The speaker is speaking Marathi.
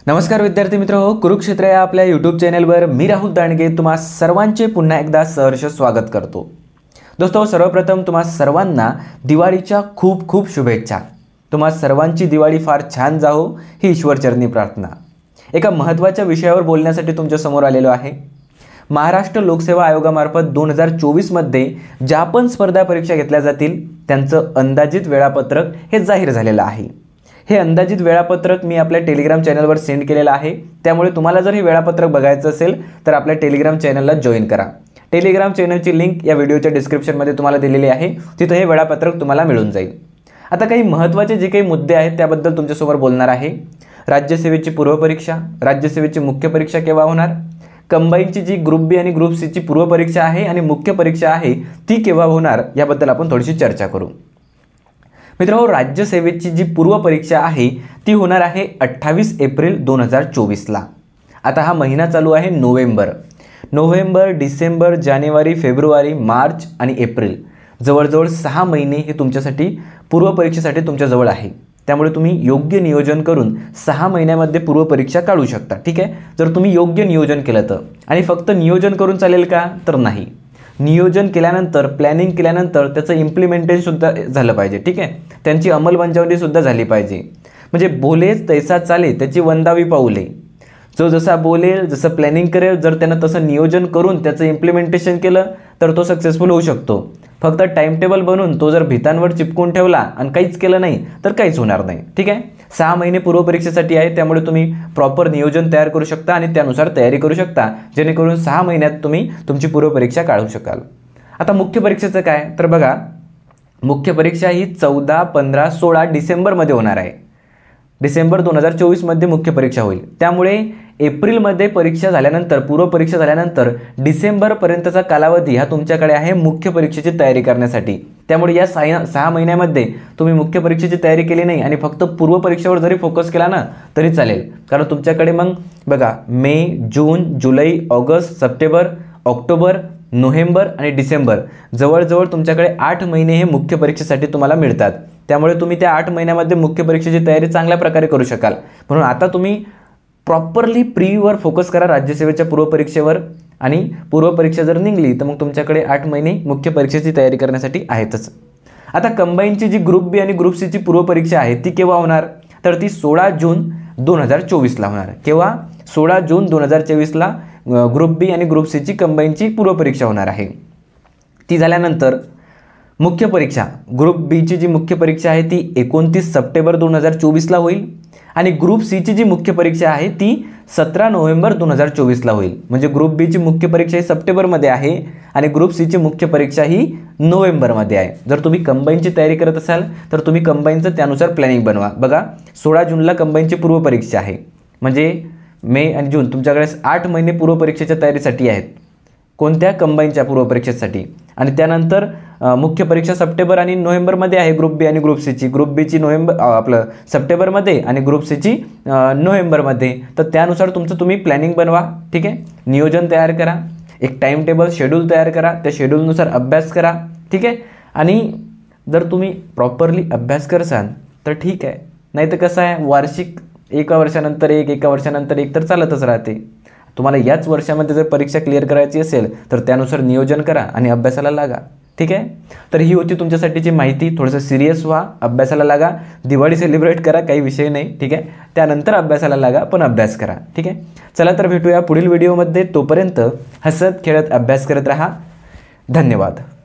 नमस्कार विद्यार्थी मित्र हो, कुरुक्षेत्र या आपल्या यूट्यूब चॅनलवर मी राहुल दांडगे तुम्हा सर्वांचे पुन्हा एकदा सहर्ष स्वागत करतो। दोस्तों, सर्वप्रथम तुम्हा सर्वांना दिवाळीच्या खूप खूप शुभेच्छा। तुम्हा सर्वांची दिवाळी फार छान जाओ ही ईश्वरचरणी प्रार्थना। एका महत्त्वाच्या विषयावर बोलण्यासाठी तुमच्या समोर आलेलो आहे। महाराष्ट्र लोकसेवा आयोगामार्फत 2024 मध्ये ज्या पण स्पर्धा परीक्षा घेतल्या जातील त्यांचं अंदाजित वेळापत्रक हे जाहीर झालेलं आहे। हे अंदाजित वेळापत्रक मी आपल्या टेलिग्राम चॅनलवर सेंड केलेलं आहे, त्यामुळे तुम्हाला जर हे वेळापत्रक बघायचं असेल तर आपल्या टेलिग्राम चॅनलला जॉइन करा। टेलिग्राम चॅनलची लिंक या व्हिडिओच्या डिस्क्रिप्शनमध्ये तुम्हाला दिलेली आहे, तिथे हे वेळापत्रक तुम्हाला मिळून जाईल। आता काही महत्त्वाचे जे काही मुद्दे आहेत त्याबद्दल तुमच्यासमोर बोलणार आहे। राज्यसेवेची पूर्वपरीक्षा, राज्यसेवेची मुख्य परीक्षा केव्हा होणार, कंबाईनची जी ग्रुप बी आणि ग्रुप सी ची पूर्वपरीक्षा आहे आणि मुख्य परीक्षा आहे ती केव्हा होणार याबद्दल आपण थोडीशी चर्चा करू। मित्रांनो, राज्यसेवेची जी पूर्व परीक्षा आहे ती होणार आहे 28 एप्रिल 2024 ला। आता हा महिना चालू आहे नोव्हेंबर, डिसेंबर, जानेवारी, फेब्रुवारी, मार्च आणि एप्रिल, जवळजवळ 6 महिने हे तुमच्यासाठी पूर्व परीक्षेसाठी तुमच्या जवळ आहे। त्यामुळे तुम्ही योग्य नियोजन करून 6 महिन्यामध्ये पूर्व परीक्षा काढू शकता। ठीक आहे, जर तुम्ही योग्य नियोजन केलं तर। आणि फक्त नियोजन करून चालेल का, तर नाही। नियोजन केल्यानंतर, प्लॅनिंग केल्यानंतर त्याचं इम्प्लिमेंटेशन सुद्धा झालं पाहिजे। ठीक आहे, त्यांची अंमलबजावणी सुद्धा झाली पाहिजे। म्हणजे बोलेच तैसा चाले, त्याची वंदावी पाऊले। जो जसा बोलेल, जसं प्लॅनिंग करेल, जर त्यानं तसं नियोजन करून त्याचं इम्प्लिमेंटेशन केलं तर तो सक्सेसफुल होऊ शकतो। फक्त टाइम टेबल बनवून तो जर भितांवर चिपकून ठेवला आणि काहीच केलं नाही तर काहीच होणार नाही। ठीक आहे, 6 महिने पूर्व परीक्षेसाठी आहे, त्यामुळे तुम्ही प्रॉपर नियोजन तयार करू शकता आणि त्यानुसार तयारी करू शकता, जेणेकरून 6 महिन्यात तुम्ही तुमची पूर्व परीक्षा काढू शकाल। आता मुख्य परीक्षेचं काय, तर बघा, मुख्य परीक्षा ही 14, 15, 16 डिसेंबरमध्ये होणार आहे। डिसेंबर 2024 मध्ये मुख्य परीक्षा होईल। त्यामुळे एप्रिलमध्ये परीक्षा झाल्यानंतर, पूर्व परीक्षा झाल्यानंतर डिसेंबर पर्यंतचा कालावधी हा तुमच्याकडे आहे मुख्य परीक्षेची तयारी करण्यासाठी। त्यामुळे या 6 महिन्यामध्ये तुम्ही मुख्य परीक्षेची तयारी केली नाही आणि फक्त पूर्व परीक्षेवर जरी फोकस केला ना तरी चालेल। कारण तुमच्याकडे मग बघा, मे, जून, जुलै, ऑगस्ट, सप्टेंबर, ऑक्टोबर, नोव्हेंबर आणि डिसेंबर, जवळजवळ तुमच्याकडे 8 महिने हे मुख्य परीक्षेसाठी तुम्हाला मिळतात। त्यामुळे तुम्ही त्या 8 महिन्यामध्ये मुख्य परीक्षेची तयारी चांगल्या प्रकारे करू शकाल। म्हणून आता तुम्ही प्रॉपरली प्रीवर फोकस करा राज्यसेवेच्या पूर्व परीक्षेवर, आणि पूर्व परीक्षा जर निघली तर मग तुमच्याकडे 8 महिने मुख्य परीक्षेची तयारी करण्यासाठी आहेतच। आता कंबाईनची जी ग्रुप बी आणि ग्रुप सी ची पूर्व परीक्षा आहे ती केव्हा होणार, तर ती 16 जून 2024 ला होणार। केव्हा, 16 जून 2024 ला ग्रुप बी आणि ग्रुप सी ची कंबाईनची पूर्व परीक्षा होणार आहे। ती झाल्यानंतर मुख्य परीक्षा, ग्रुप बी ची जी मुख्य परीक्षा आहे ती 29 सप्टेंबर 2024 ला होईल आणि ग्रुप सी ची जी मुख्य परीक्षा आहे ती 17 नोव्हेंबर 2024 ला होईल। म्हणजे ग्रुप बी ची मुख्य परीक्षा ही सप्टेंबरमध्ये आहे आणि ग्रुप सी ची मुख्य परीक्षा ही नोव्हेंबरमध्ये आहे। जर तुम्ही कंबाईनची तयारी करत असाल तर तुम्ही कंबाईनचं त्यानुसार प्लॅनिंग बनवा। बघा, 16 जूनला कंबाईनची पूर्व परीक्षा आहे, म्हणजे मे आणि जून तुमच्याकडे 8 महिने पूर्व परीक्षेच्या तयारीसाठी आहेत। कोणत्या, कंबाईनच्या पूर्व परीक्षेसाठी। आणि त्यानंतर मुख्य परीक्षा सप्टेंबर आणि नोव्हेंबरमध्ये आहे ग्रुप बी आणि ग्रुप सी ची। ग्रुप बी ची सप्टेंबरमध्ये आणि ग्रुप सी ची नोव्हेंबरमध्ये। तर त्यानुसार तुमचं तुम्ही प्लॅनिंग बनवा। ठीक आहे, नियोजन तयार करा, एक टाइम टेबल शेड्यूल तयार करा, त्या शेड्यूलनुसार अभ्यास करा। ठीक आहे, आणि जर तुम्ही प्रॉपरली अभ्यास करसाल तर ठीक आहे, नाही तर कसं आहे, वार्षिक एका वर्षानंतर एका वर्षानंतर एक तर चालतच राहते। तुम्हाला याच वर्षामध्ये जर परीक्षा क्लिअर करायची असेल तर त्यानुसार नियोजन करा आणि अभ्यासाला लागा। ठीक आहे, तर ही होती तुमच्यासाठीची माहिती। थोडंसं सिरियस व्हा, अभ्यासाला लागा, दिवाळी सेलिब्रेट करा, काही विषय नाही। ठीक आहे, त्यानंतर अभ्यासाला लागा, पण अभ्यास करा। ठीक आहे, चला तर भेटूया पुढील व्हिडिओमध्ये। तोपर्यंत हसत खेळत अभ्यास करत राहा। धन्यवाद।